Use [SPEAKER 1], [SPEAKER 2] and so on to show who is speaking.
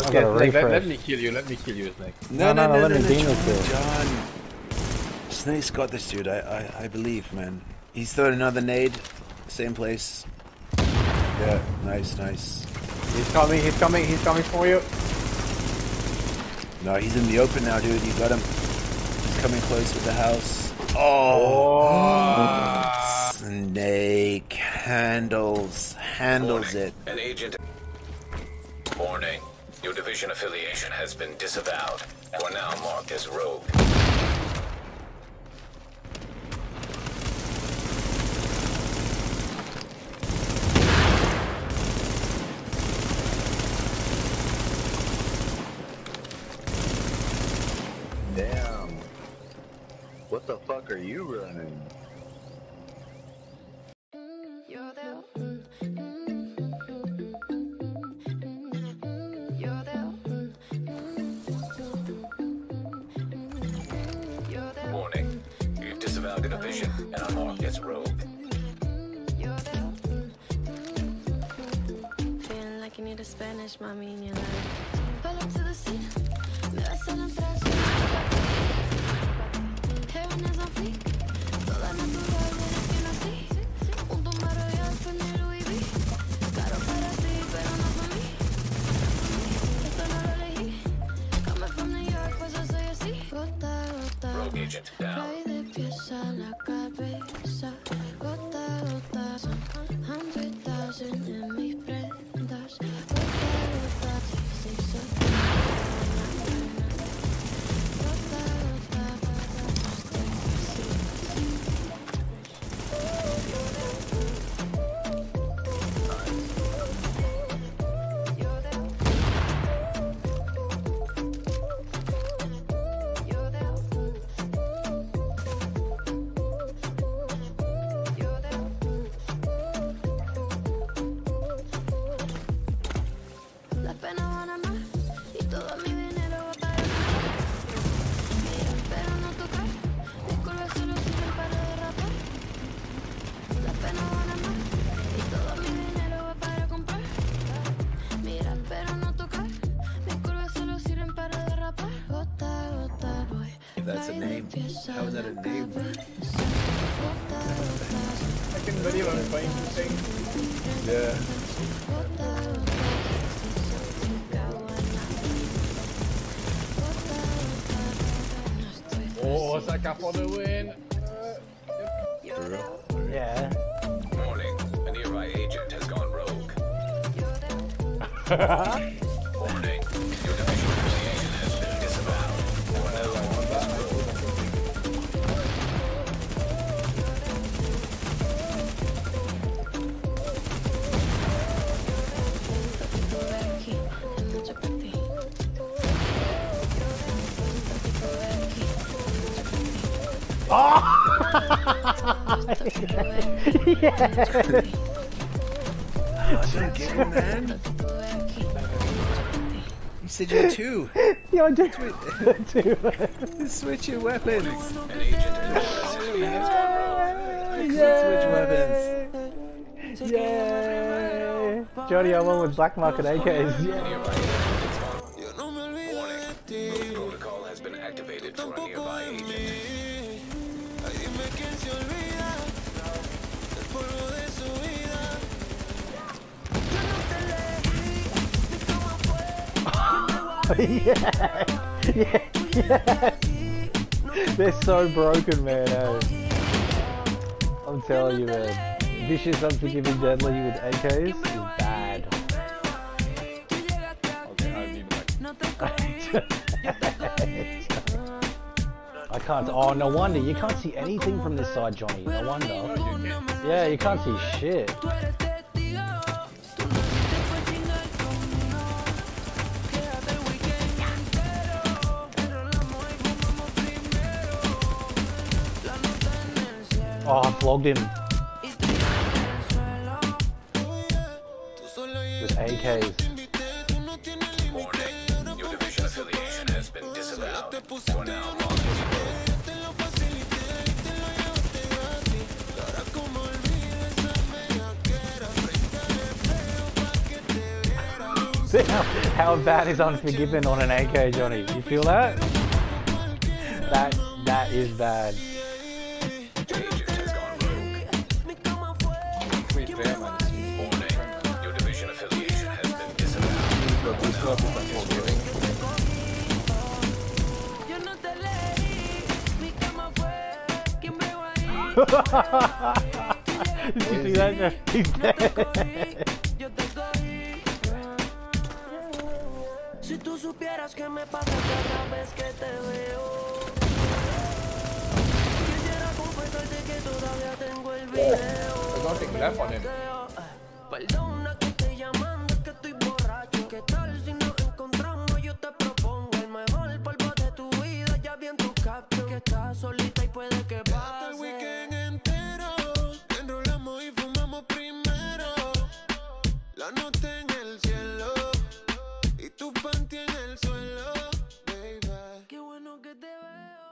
[SPEAKER 1] Okay, Snake, let me kill you, Snake.
[SPEAKER 2] No, let me John. Snake's got this, dude. I believe, man. He's throwing another nade. Same place. Yeah, nice.
[SPEAKER 1] He's coming for you.
[SPEAKER 2] No, he's in the open now, dude. You got him. He's coming close with the house. Oh! Snake handles it.
[SPEAKER 3] An agent. Warning. Your division affiliation has been disavowed. You are now marked as rogue.
[SPEAKER 4] Damn. What the fuck are you running?
[SPEAKER 3] Warning. You've disavowed the division and are marked as rogue.
[SPEAKER 5] Feeling like you need a Spanish mommy in your life. Pull up to the scene. Me vas a entrar. Heaven is on fleek. Toda natural desde que nací. Un tumaro y después mi Louis V. Caro para ti, pero no para mí. Esto no lo elegí. Coming from New York, pues yo soy así. Gota, gota.
[SPEAKER 3] Rogue agent down.
[SPEAKER 5] Fly de pies a la cabeza. Gota, gota. Son 100,000 en mis prendas. Gota, gota. Sí, soy. Las penas van a más y todo mi dinero va para mirar, pero no tocar. Mis curvas solo sirven para derrapar. Las penas van a más y todo mi dinero va para comprar. Mirar, pero no tocar. Mis curvas solo sirven para derrapar. Gota, gota, voy.
[SPEAKER 2] That's a name. How is that a name?
[SPEAKER 1] I can believe I'm playing this thing.
[SPEAKER 2] Yeah.
[SPEAKER 1] Oh, Saka for the win.
[SPEAKER 6] Yeah.
[SPEAKER 3] Warning. A nearby agent has gone rogue. Warning. Your division affiliation has been disavowed. You are now marked as rogue.
[SPEAKER 6] Oh!
[SPEAKER 2] Yeah. Don't get him, man. You said you're two.
[SPEAKER 6] Yeah, I did. Two.
[SPEAKER 2] Switch your weapons.
[SPEAKER 3] An agent has gone rogue.
[SPEAKER 2] Switch weapons.
[SPEAKER 6] Yay! Johnny, I won with black market AKs. Yeah.
[SPEAKER 3] Nearby agent has gone. Warning. Rogue protocol has been activated for a nearby agent.
[SPEAKER 6] Yeah. They're so broken, man. I'm telling you, man. Vicious, unforgiving, deadly with AKs is bad. I can't. Oh, no wonder you can't see anything from this side, Johnny. No wonder. Yeah, you can't see shit. Oh, I flogged him. With AKs.
[SPEAKER 3] Warning. Your division affiliation has been disavowed. You are now marked as rogue.
[SPEAKER 6] How bad is Unforgiven on an AK, Johnny? You feel that? That is bad.
[SPEAKER 3] Agent has gone rogue.
[SPEAKER 1] Wait, fair, man.
[SPEAKER 3] Warning, your division affiliation has been disavowed.
[SPEAKER 6] Did you see that? He's dead.
[SPEAKER 7] Si tú supieras que me pasa cada vez que te veo, quisiera confesarte que todavía tengo el video.
[SPEAKER 1] There's nothing left on him.
[SPEAKER 7] Perdona que estoy llamando, que estoy borracho. ¿Qué tal si nos encontramos? Yo te propongo el mejor polvo de tu vida. Ya vi en tu caption que estás solita y puede que pase el weekend entero. Enrolamos y fumamos primero. La nota en el cielo y tu panty en el suelo, baby. Qué bueno que te veo.